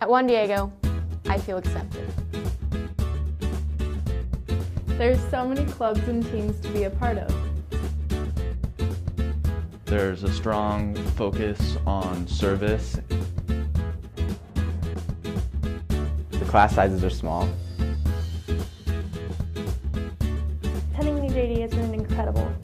At Juan Diego, I feel accepted. There's so many clubs and teams to be a part of. There's a strong focus on service. The class sizes are small. Attending UJD has been incredible.